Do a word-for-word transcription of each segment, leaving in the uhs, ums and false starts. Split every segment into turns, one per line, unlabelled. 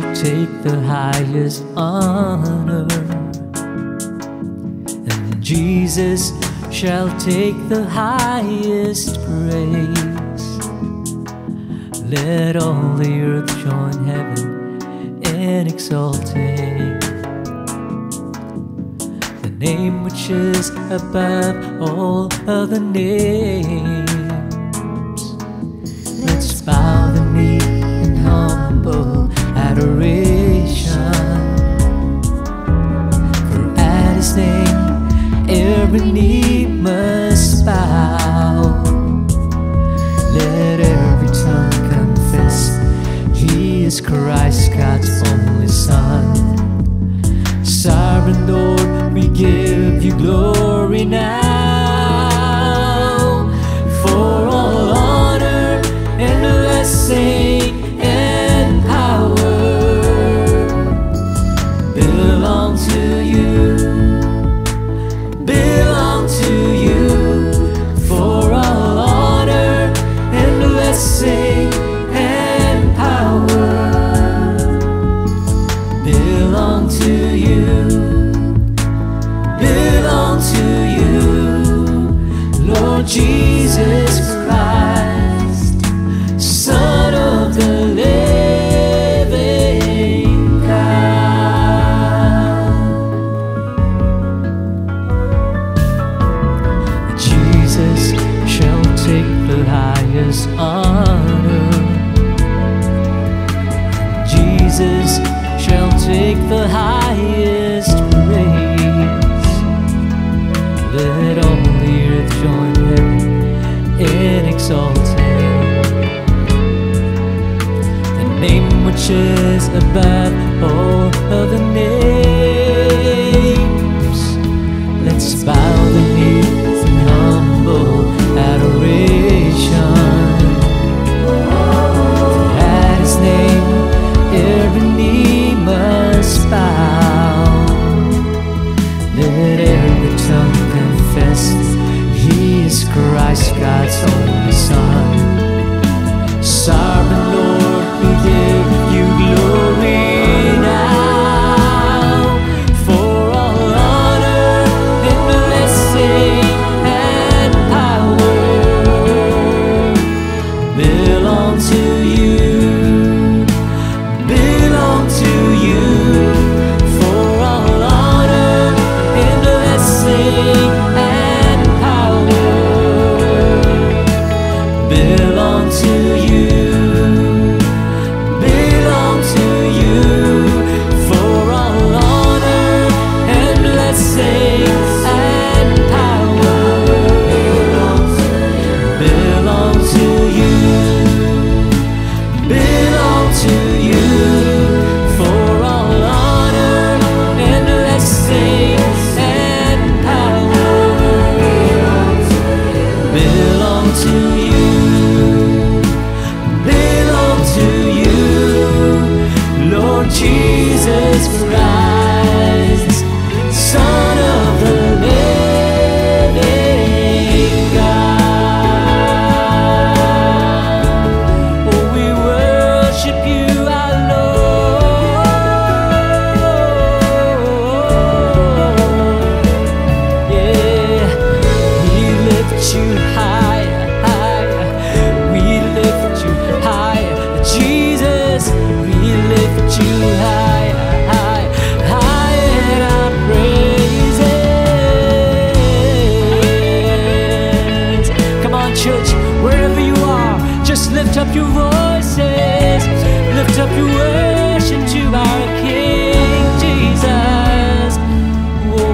take the highest honor, and Jesus shall take the highest praise. Let all the earth join heaven in exalting the name which is above all other names. Let's bow the knee in humble adoration, for at His name every knee must bow. Let every tongue confess He is Christ, God's only Son. Sovereign Lord, we give You glory now, for all honor and blessing and power belong to You, belong to You. For all honor and blessing and power belong to You, belong to You, Lord Jesus Christ, Son of the living God. Jesus shall take the highest honor, Jesus shall take the highest praise. Let all the earth join heaven in exalting the name which is above all other names. Let's bow the knees in humble adoration, for at His name every knee must bow. Let every tongue confess He is Christ, God's only Son. Sovereign Lord, we give You glory now, for all honor and blessing and power belong to You, belong to You. For all honor and blessing and power belong to You, belong to You. For all honor and blessing and power belong to You, belong to You. For all honor and blessing and power belong to You, belong to You, Lord Jesus Christ, Son of the living God. Oh, we worship You, our Lord. Yeah, we lift You higher, higher. We lift You higher, Jesus. We lift You higher, higher, higher in our praises. Come on, church, wherever you are, just lift up your voices, lift up your worship to our King Jesus. Whoa,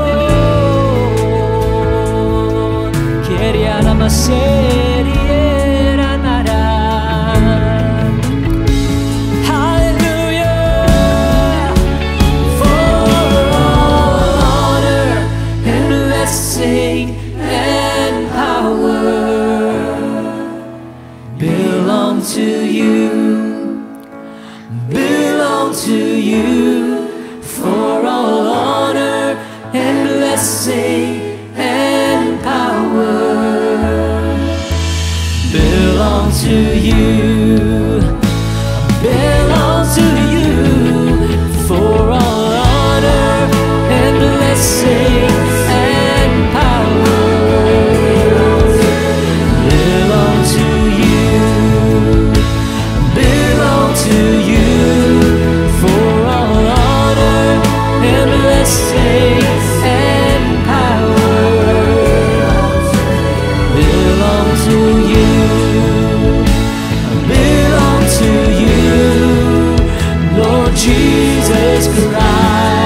whoa. Queria la miseria nada. Hallelujah. For all honor and blessing and power belong to You, belong to You. For all honor and blessing and power belong to You, belong to You. Lord Jesus Christ.